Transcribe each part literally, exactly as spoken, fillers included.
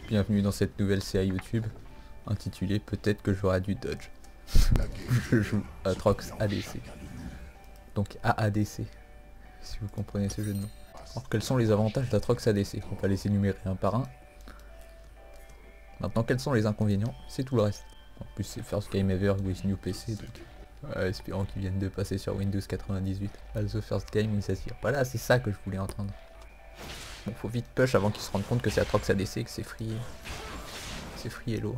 Bienvenue dans cette nouvelle série YouTube intitulée Peut-être que j'aurai du dodge. Je joue Aatrox A D C. Donc A A D C, si vous comprenez ce jeu de nom. Alors quels sont les avantages d'Aatrox A D C? On va les énumérer un par un. Maintenant quels sont les inconvénients? C'est tout le reste. En plus c'est first game ever with new P C, donc euh, espérons qu'ils viennent de passer sur Windows quatre-vingt-dix-huit. Also first game il s'assire. Voilà, c'est ça que je voulais entendre. Bon, faut vite push avant qu'ils se rendent compte que c'est Aatrox A D C et que c'est free. C'est free hello.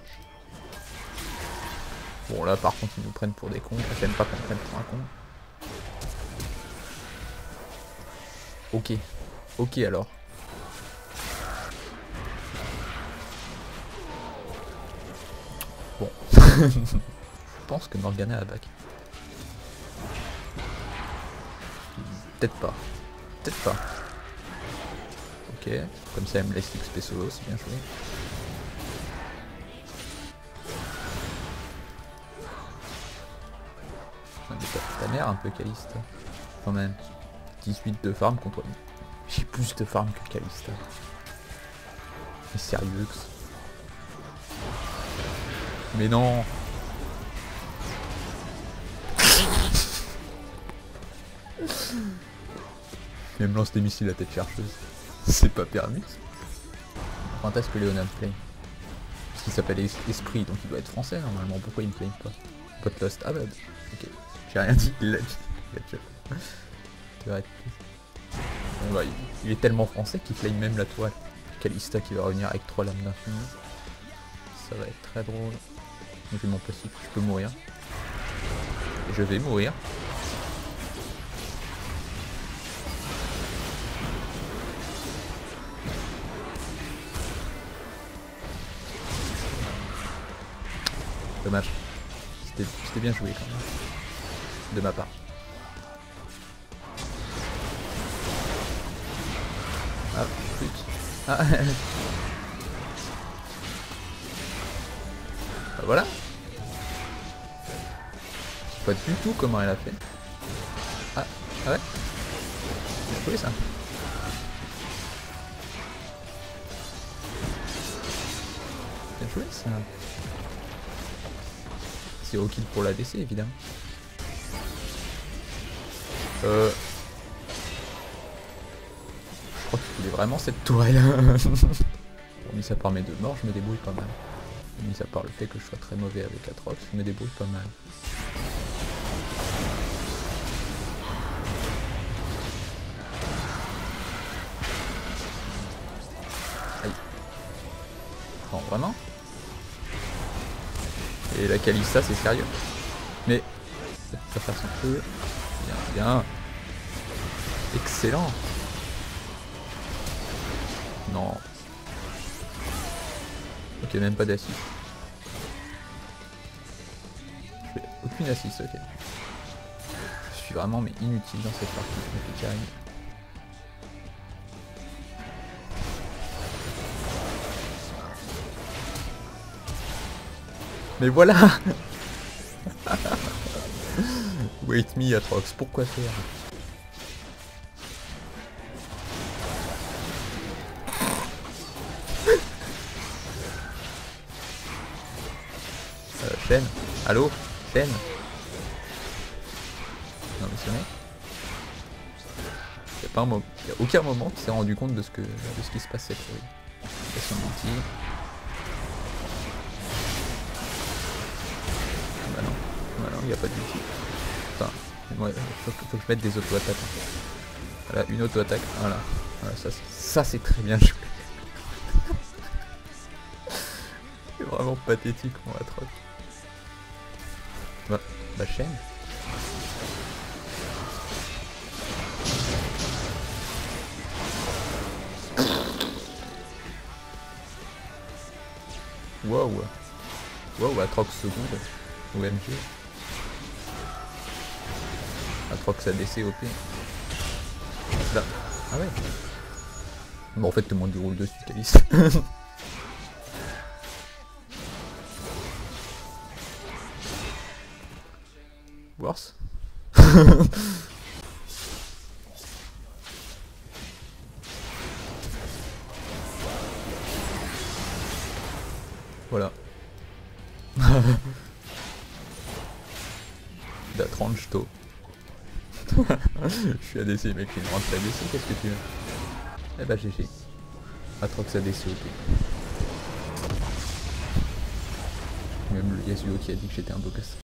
Bon là par contre ils nous prennent pour des cons. J'aime pas qu'on prenne pour un con. Ok. Ok alors. Bon. Je pense que Morgana a back. Peut-être pas. Peut-être pas. Ok. Comme ça elle me laisse X P solo, c'est bien joué. Ta mère un peu Kalista. Quand même. dix-huit de farm contre lui. J'ai plus de farm que Kalista. Mais sérieux. Mais non. Elle me lance des missiles à tête chercheuse. C'est pas permis. Fantasque Léonin Play. Parce qu'il s'appelle es Esprit, donc il doit être français normalement. Pourquoi il me claim pas? Pot Lost. Ah bah ok. J'ai rien dit, il l'a dit. Bon, bah, il, il est tellement français qu'il claim même la toile. Kalista qui va revenir avec trois lames d'infini. Ça va être très drôle. J'ai mon passif, je peux mourir. Et je vais mourir. Dommage. C'était bien joué quand même. De ma part. Ah, pute. Ah. Bah voilà. Je sais pas du tout comment elle a fait. Ah, ah ouais. Bien joué ça. Bien joué ça. Zéro kill pour l'A D C évidemment. Euh... Je crois qu'il voulait vraiment cette tourelle. Bon, mis à part mes deux morts, je me débrouille pas mal. Mis à part le fait que je sois très mauvais avec Aatrox, je me débrouille pas mal. Aïe. Non, vraiment? Et la Kalista, c'est sérieux? Mais... ça faire son feu. Bien, bien. Excellent. Non. Ok, même pas d'assist. Je fais aucune assist, ok. Je suis vraiment mais inutile dans cette partie, je me fais carré. Mais voilà. Wait me Aatrox, pourquoi faire? euh, Chaîne. Allô? Chaîne. Non mais c'est vrai. Il n'y a pas un moment. Il n'y a aucun moment qui s'est rendu compte de ce que de ce qui se passait pour lui. Son outil. Bah non. Bah non, il n'y a pas d'outil. Putain. Ouais, faut, que, faut que je mette des auto-attaques. Voilà, une auto-attaque. Voilà. Voilà, ça, ça c'est très bien joué. C'est vraiment pathétique mon Aatrox. Bah, bah chaîne. Wow. Wow, Aatrox seconde. O M G. Aatrox A D C O P. Là. Ah ouais. Bon en fait tout le monde déroule dessus Kalista. Worse. Voilà. Da trente tôt. Je suis A D C mec, il me rentre A D C, qu'est-ce que tu veux? Eh bah G G. Atrox A D C O P. Même le Yasuo qui a dit que j'étais un beau gosse.